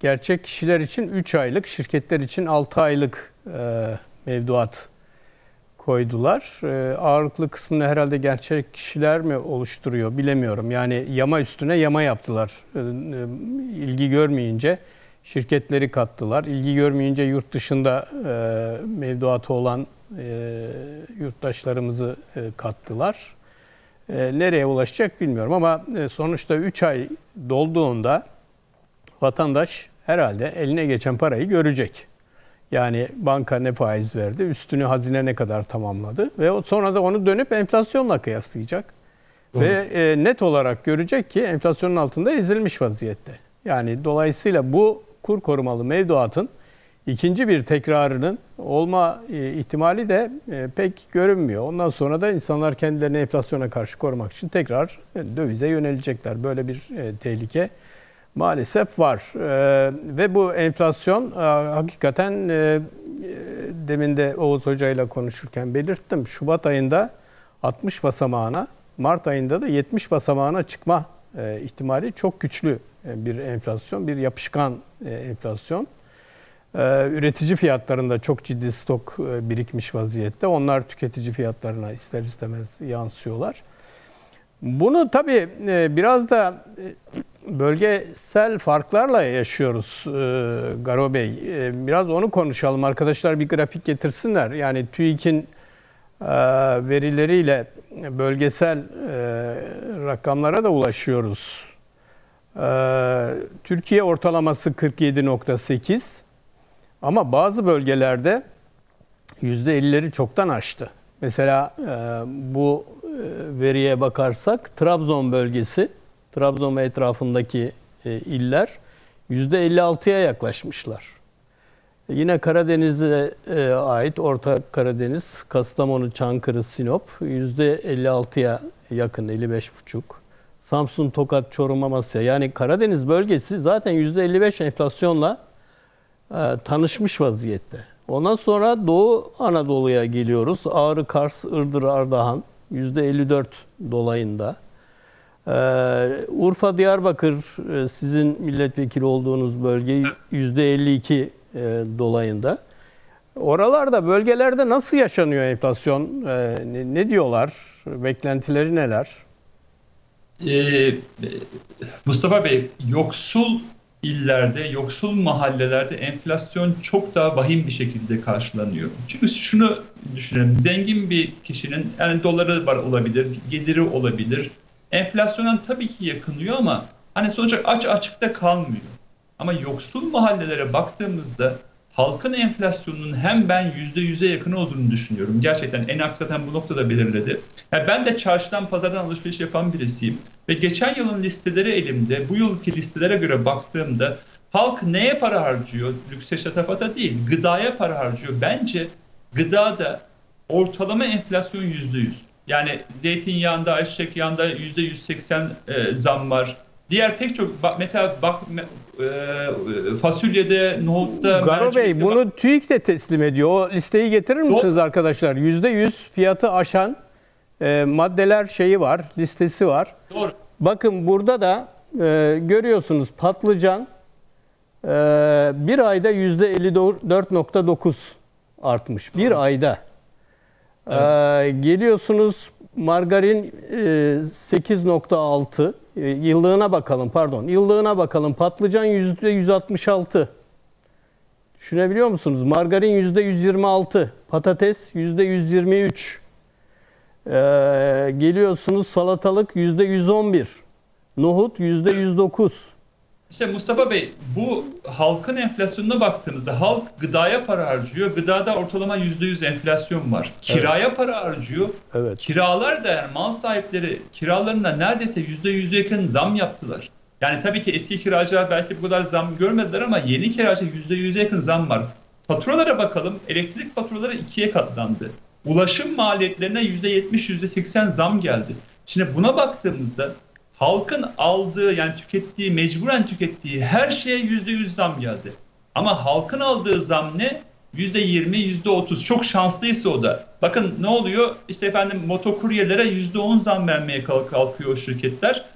gerçek kişiler için 3 aylık, şirketler için 6 aylık mevduat koydular. Ağırlıklı kısmını herhalde gerçek kişiler mi oluşturuyor bilemiyorum. Yani yama üstüne yama yaptılar. İlgi görmeyince şirketleri kattılar. İlgi görmeyince yurt dışında mevduatı olan yurttaşlarımızı kattılar. Nereye ulaşacak bilmiyorum ama sonuçta 3 ay dolduğunda vatandaş herhalde eline geçen parayı görecek. Yani banka ne faiz verdi, üstünü hazine ne kadar tamamladı ve sonra da onu dönüp enflasyonla kıyaslayacak. Doğru. Ve net olarak görecek ki enflasyonun altında ezilmiş vaziyette. Yani dolayısıyla bu kur korumalı mevduatın ikinci bir tekrarının olma ihtimali de pek görünmüyor. Ondan sonra da insanlar kendilerini enflasyona karşı korumak için tekrar dövize yönelecekler. Böyle bir tehlike maalesef var. Ve bu enflasyon hakikaten demin de Oğuz Hoca ile konuşurken belirttim. Şubat ayında 60 basamağına, Mart ayında da 70 basamağına çıkma ihtimali çok güçlü bir enflasyon, bir yapışkan enflasyon. Üretici fiyatlarında çok ciddi stok birikmiş vaziyette. Onlar tüketici fiyatlarına ister istemez yansıyorlar. Bunu tabii biraz da bölgesel farklarla yaşıyoruz Garo Bey. Biraz onu konuşalım. Arkadaşlar bir grafik getirsinler. Yani TÜİK'in verileriyle bölgesel rakamlara da ulaşıyoruz. Türkiye ortalaması 47,8 ama bazı bölgelerde %50'leri çoktan aştı. Mesela bu veriye bakarsak Trabzon bölgesi, Trabzon ve etrafındaki iller %56'ya yaklaşmışlar. Yine Karadeniz'e ait Orta Karadeniz, Kastamonu, Çankırı, Sinop %56'ya yakın, 55,5. Samsun, Tokat, Çorum, Amasya, yani Karadeniz bölgesi zaten %55 enflasyonla tanışmış vaziyette. Ondan sonra Doğu Anadolu'ya geliyoruz. Ağrı, Kars, Iğdır, Ardahan %54 dolayında. Urfa, Diyarbakır sizin milletvekili olduğunuz bölge %52 dolayında. Oralarda, bölgelerde nasıl yaşanıyor enflasyon? Ne diyorlar? Beklentileri neler? Mustafa Bey, yoksul illerde, yoksul mahallelerde enflasyon çok daha vahim bir şekilde karşılanıyor. Çünkü şunu düşünelim, zengin bir kişinin yani doları var olabilir, geliri olabilir. Enflasyona tabii ki yakınıyor ama hani sonuçta açıkta kalmıyor. Ama yoksul mahallelere baktığımızda halkın enflasyonunun hem ben %100'e yakın olduğunu düşünüyorum. Gerçekten ENAK zaten bu noktada belirledi. Yani ben de çarşıdan, pazardan alışveriş yapan birisiyim. Ve geçen yılın listeleri elimde, bu yılki listelere göre baktığımda halk neye para harcıyor? Lükse, şatafata değil, gıdaya para harcıyor. Bence gıdada ortalama enflasyon %100. Yani zeytinyağında, ayçiçek yağında %180 zam var. Diğer pek çok mesela fasulyede, nohutta... Garo Bey bunu TÜİK de teslim ediyor. O listeyi getirir misiniz arkadaşlar? %100 fiyatı aşan maddeler şeyi var, listesi var. Doğru. Bakın burada da görüyorsunuz patlıcan bir ayda %54,9 artmış. Bir ayda. Evet. Geliyorsunuz margarin 8,6. Yıllığına bakalım, pardon. Yıllığına bakalım. Patlıcan %166. Düşünebiliyor musunuz? Margarin %126. Patates %123. Geliyorsunuz salatalık %111. Nohut %109. İşte Mustafa Bey, bu halkın enflasyonuna baktığımızda halk gıdaya para harcıyor. Gıdada ortalama %100 enflasyon var. Kiraya evet. Para harcıyor. Evet. Kiralar da yani mal sahipleri kiralarında neredeyse %100'e yakın zam yaptılar. Yani tabii ki eski kiracılar belki bu kadar zam görmediler ama yeni kiracı %100'e yakın zam var. Faturalara bakalım. Elektrik faturaları 2'ye katlandı. Ulaşım maliyetlerine %70, %80 zam geldi. Şimdi buna baktığımızda halkın aldığı yani tükettiği, mecburen tükettiği her şeye %100 zam geldi. Ama halkın aldığı zam ne? %20, %30. Çok şanslıysa o da. Bakın ne oluyor? İşte efendim motokuryelere %10 zam vermeye kalkıyor o şirketler.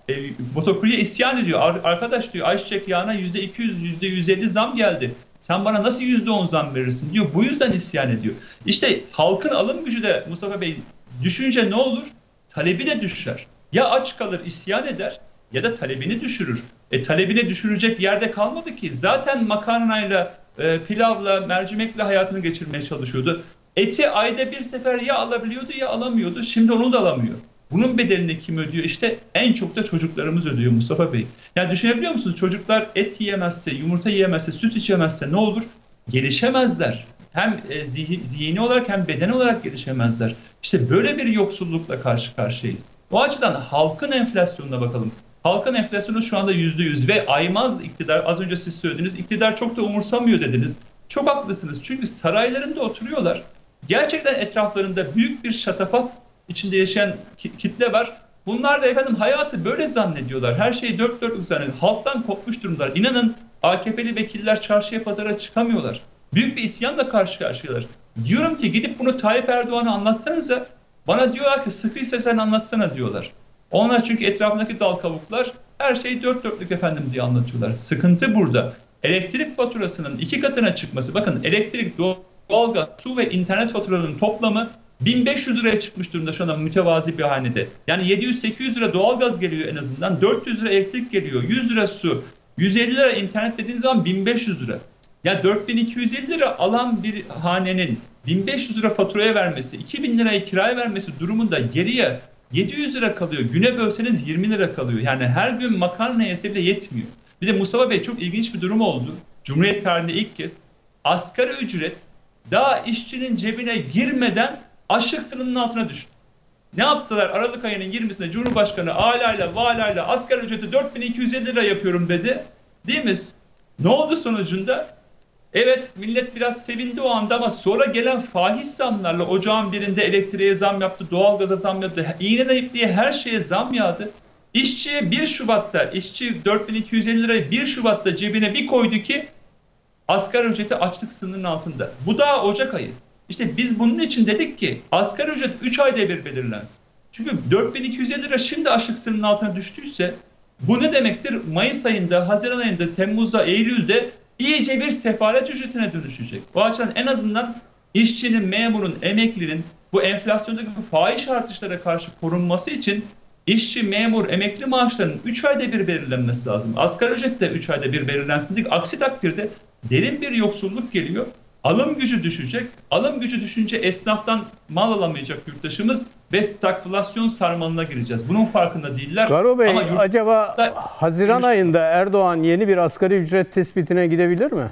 motokurye isyan ediyor. Arkadaş diyor, ayçiçek yağına %200, %150 zam geldi. Sen bana nasıl %10 zam verirsin diyor. Bu yüzden isyan ediyor. İşte halkın alım gücü de Mustafa Bey düşünce ne olur? Talebi de düşer. Ya aç kalır, isyan eder ya da talebini düşürür. Talebini düşürecek yerde kalmadı ki. Zaten makarnayla, pilavla, mercimekle hayatını geçirmeye çalışıyordu. Eti ayda bir sefer ya alabiliyordu ya alamıyordu. Şimdi onu da alamıyor. Bunun bedelini kim ödüyor? İşte en çok da çocuklarımız ödüyor Mustafa Bey. Yani düşünebiliyor musunuz? Çocuklar et yiyemezse, yumurta yiyemezse, süt içemezse ne olur? Gelişemezler. Hem zihni olarak hem beden olarak gelişemezler. İşte böyle bir yoksullukla karşı karşıyayız. O açıdan halkın enflasyonuna bakalım. Halkın enflasyonu şu anda %100 ve aymaz iktidar, az önce siz söylediniz, iktidar çok da umursamıyor dediniz. Çok haklısınız çünkü saraylarında oturuyorlar. Gerçekten etraflarında büyük bir şatafat içinde yaşayan kitle var. Bunlar da efendim hayatı böyle zannediyorlar. Her şeyi dört dörtlük zannediyorlar. Halktan kopmuş durumdalar. İnanın AKP'li vekiller çarşıya pazara çıkamıyorlar. Büyük bir isyanla karşı karşıyalar. Diyorum ki gidip bunu Tayyip Erdoğan'a anlatsanıza. Bana diyorlar ki sıkıysa sen anlatsana diyorlar. Onlar çünkü etrafındaki dal kavuklar her şeyi dört dörtlük efendim diye anlatıyorlar. Sıkıntı burada. Elektrik faturasının 2 katına çıkması. Bakın elektrik, doğalgaz, su ve internet faturalarının toplamı 1500 liraya çıkmış durumda şu anda mütevazi bir hanede. Yani 700-800 lira doğalgaz geliyor en azından. 400 lira elektrik geliyor. 100 lira su. 150 lira internet dediğiniz zaman 1500 lira. Ya 4250 lira alan bir hanenin 1500 lira faturaya vermesi, 2000 liraya kiraya vermesi durumunda geriye 700 lira kalıyor. Güne bölseniz 20 lira kalıyor. Yani her gün makarna yese bile yetmiyor. Bir de Mustafa Bey çok ilginç bir durum oldu. Cumhuriyet tarihinde ilk kez asgari ücret daha işçinin cebine girmeden açlık sınırının altına düştü. Ne yaptılar? Aralık ayının 20'sinde Cumhurbaşkanı alayla valayla asgari ücreti 4250 lira yapıyorum dedi. Değil mi? Ne oldu sonucunda? Evet millet biraz sevindi o anda ama sonra gelen fahiş zamlarla ocağın birinde elektriğe zam yaptı, doğalgaza zam yaptı, iğneden ipliğe her şeye zam yağdı. İşçiye 1 Şubat'ta, işçi 4250 lirayı 1 Şubat'ta cebine bir koydu ki asgari ücreti açlık sınırının altında. Bu daha Ocak ayı. İşte biz bunun için dedik ki asgari ücret 3 ayda bir belirlensin. Çünkü 4250 lira şimdi açlık sınırının altına düştüyse bu ne demektir? Mayıs ayında, Haziran ayında, Temmuz'da, Eylül'de iyice bir sefalet ücretine dönüşecek. O açıdan en azından işçinin, memurun, emeklinin bu enflasyondaki fahiş artışlara karşı korunması için işçi, memur, emekli maaşlarının 3 ayda bir belirlenmesi lazım. Asgari ücret de 3 ayda bir belirlensin dedik. Aksi takdirde derin bir yoksulluk geliyor. Alım gücü düşecek. Alım gücü düşünce esnaftan mal alamayacak yurttaşımız ve stagflasyon sarmalına gireceğiz. Bunun farkında değiller. Garo Bey, acaba Haziran ayında Erdoğan yeni bir asgari ücret tespitine gidebilir mi?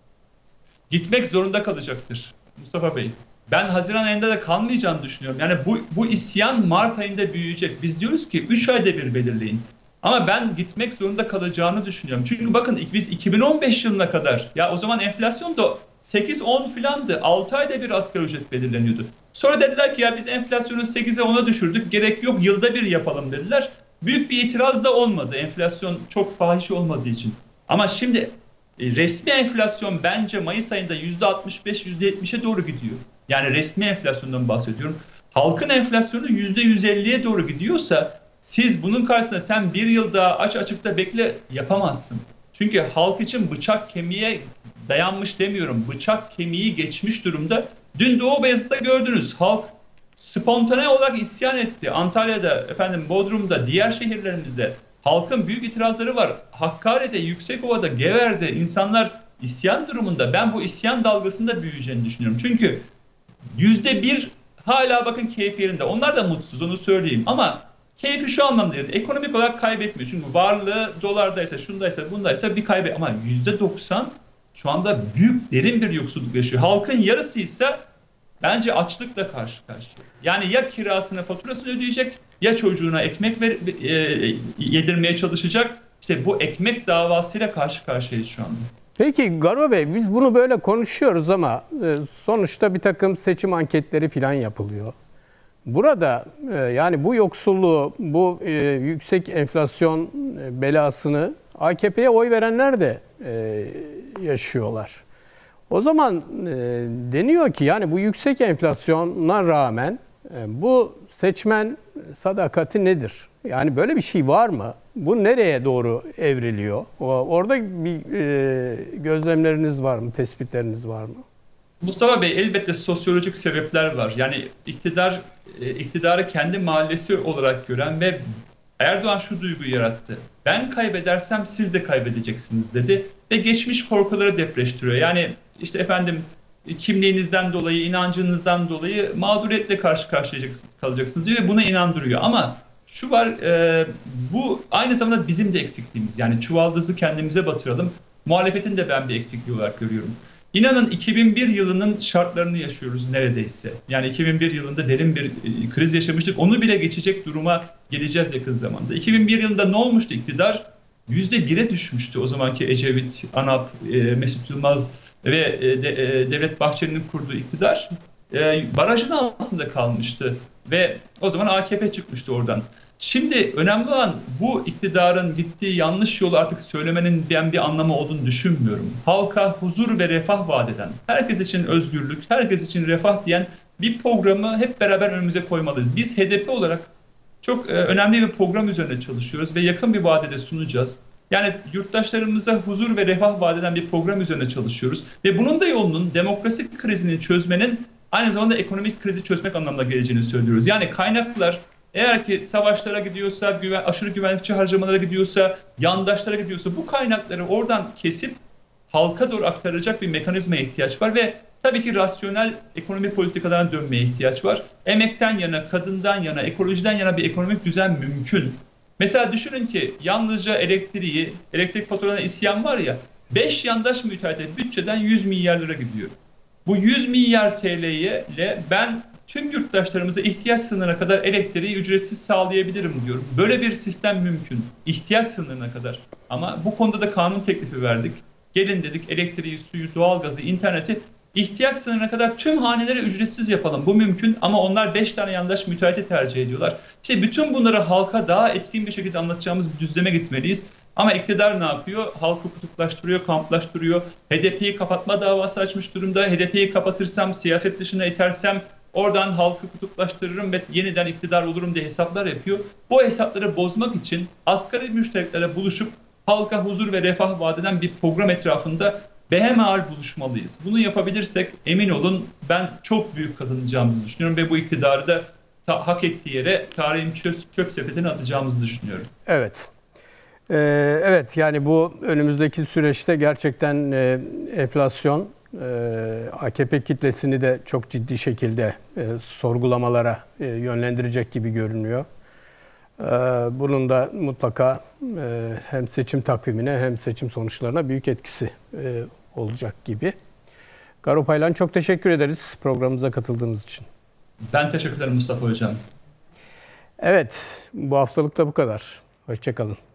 Gitmek zorunda kalacaktır Mustafa Bey. Ben Haziran ayında da kalmayacağını düşünüyorum. Yani bu isyan Mart ayında büyüyecek. Biz diyoruz ki 3 ayda bir belirleyin. Ama ben gitmek zorunda kalacağını düşünüyorum. Çünkü bakın biz 2015 yılına kadar ya o zaman enflasyon da 8-10 filandı. 6 ayda bir asgari ücret belirleniyordu. Sonra dediler ki ya biz enflasyonu 8'e 10'a düşürdük. Gerek yok yılda bir yapalım dediler. Büyük bir itiraz da olmadı. Enflasyon çok fahiş olmadığı için. Ama şimdi resmi enflasyon bence Mayıs ayında %65-%70'e doğru gidiyor. Yani resmi enflasyondan bahsediyorum. Halkın enflasyonu %150'ye doğru gidiyorsa siz bunun karşısında sen bir yıl daha aç açıkta bekle yapamazsın. Çünkü halk için bıçak kemiğe dayanmış demiyorum. Bıçak kemiği geçmiş durumda. Dün Doğu Beyazıt'ta gördünüz. Halk spontane olarak isyan etti. Antalya'da, efendim Bodrum'da, diğer şehirlerimizde halkın büyük itirazları var. Hakkari'de, Yüksekova'da, Gever'de insanlar isyan durumunda. Ben bu isyan dalgasında büyüyeceğini düşünüyorum. Çünkü %1 hala bakın keyfi yerinde. Onlar da mutsuz onu söyleyeyim ama keyfi şu anlamda yerinde. Ekonomik olarak kaybetmiyor. Çünkü varlığı dolardaysa, şundaysa, bundaysa bir kaybı. Ama %90 şu anda büyük derin bir yoksulluk yaşıyor. Halkın yarısı ise bence açlıkla karşı karşıya. Yani ya kirasını, faturasını ödeyecek ya çocuğuna ekmek yedirmeye çalışacak. İşte bu ekmek davasıyla karşı karşıyayız şu anda. Peki Garo Bey, biz bunu böyle konuşuyoruz ama sonuçta bir takım seçim anketleri falan yapılıyor. Burada yani bu yoksulluğu, bu yüksek enflasyon belasını AKP'ye oy verenler de yaşıyorlar. O zaman deniyor ki yani bu yüksek enflasyona rağmen bu seçmen sadakati nedir? Yani böyle bir şey var mı? Bu nereye doğru evriliyor? Orada bir gözlemleriniz var mı? Tespitleriniz var mı? Mustafa Bey, elbette sosyolojik sebepler var. Yani iktidarı kendi mahallesi olarak gören ve Erdoğan şu duyguyu yarattı. Ben kaybedersem siz de kaybedeceksiniz dedi ve geçmiş korkuları depreştiriyor. Yani işte efendim, kimliğinizden dolayı, inancınızdan dolayı mağduriyetle karşı karşıya kalacaksınız diyor ve buna inandırıyor. Ama şu var, bu aynı zamanda bizim de eksikliğimiz. Yani çuvaldızı kendimize batıralım. Muhalefetin de ben bir eksikliği olarak görüyorum. İnanın 2001 yılının şartlarını yaşıyoruz neredeyse. Yani 2001 yılında derin bir kriz yaşamıştık. Onu bile geçecek duruma geleceğiz yakın zamanda. 2001 yılında ne olmuştu? İktidar %1'e düşmüştü. O zamanki Ecevit, ANAP, Mesut Yılmaz ve Devlet Bahçeli'nin kurduğu iktidar barajın altında kalmıştı. Ve o zaman AKP çıkmıştı oradan. Şimdi önemli olan, bu iktidarın gittiği yanlış yolu artık söylemenin ben bir anlamı olduğunu düşünmüyorum. Halka huzur ve refah vaat eden, herkes için özgürlük, herkes için refah diyen bir programı hep beraber önümüze koymalıyız. Biz HDP olarak çok önemli bir program üzerine çalışıyoruz ve yakın bir vadede sunacağız. Yani yurttaşlarımıza huzur ve refah vaat eden bir program üzerine çalışıyoruz. Ve bunun da yolunun demokrasi krizini çözmenin aynı zamanda ekonomik krizi çözmek anlamına geleceğini söylüyoruz. Yani kaynaklar eğer ki savaşlara gidiyorsa, aşırı güvenlikçi harcamalara gidiyorsa, yandaşlara gidiyorsa, bu kaynakları oradan kesip halka doğru aktaracak bir mekanizmaya ihtiyaç var ve tabii ki rasyonel ekonomi politikalarına dönmeye ihtiyaç var. Emekten yana, kadından yana, ekolojiden yana bir ekonomik düzen mümkün. Mesela düşünün ki yalnızca elektrik faturalarına isyan var ya, 5 yandaş müteahhite bütçeden 100 milyar lira gidiyor. Bu 100 milyar TL'ye ben tüm yurttaşlarımıza ihtiyaç sınırına kadar elektriği ücretsiz sağlayabilirim diyorum. Böyle bir sistem mümkün. İhtiyaç sınırına kadar. Ama bu konuda da kanun teklifi verdik. Gelin dedik, elektriği, suyu, doğalgazı, interneti ihtiyaç sınırına kadar tüm hanelere ücretsiz yapalım. Bu mümkün ama onlar 5 tane yandaş müteahhiti tercih ediyorlar. İşte bütün bunları halka daha etkin bir şekilde anlatacağımız bir düzleme gitmeliyiz. Ama iktidar ne yapıyor? Halkı kutuplaştırıyor, kamplaştırıyor. HDP'yi kapatma davası açmış durumda. HDP'yi kapatırsam, siyaset dışına itersem oradan halkı kutuplaştırırım ve yeniden iktidar olurum diye hesaplar yapıyor. Bu hesapları bozmak için asgari müştereklerle buluşup halka huzur ve refah vaat eden bir program etrafında behemahal buluşmalıyız. Bunu yapabilirsek emin olun ben çok büyük kazanacağımızı düşünüyorum ve bu iktidarı da hak ettiği yere tarihin çöp sepetine atacağımızı düşünüyorum. Evet. Evet, yani bu önümüzdeki süreçte gerçekten enflasyon AKP kitlesini de çok ciddi şekilde sorgulamalara yönlendirecek gibi görünüyor. Bunun da mutlaka hem seçim takvimine hem seçim sonuçlarına büyük etkisi olacak gibi. Garo Paylan, çok teşekkür ederiz programımıza katıldığınız için. Ben teşekkür ederim Mustafa Hocam. Evet, bu haftalık da bu kadar. Hoşça kalın.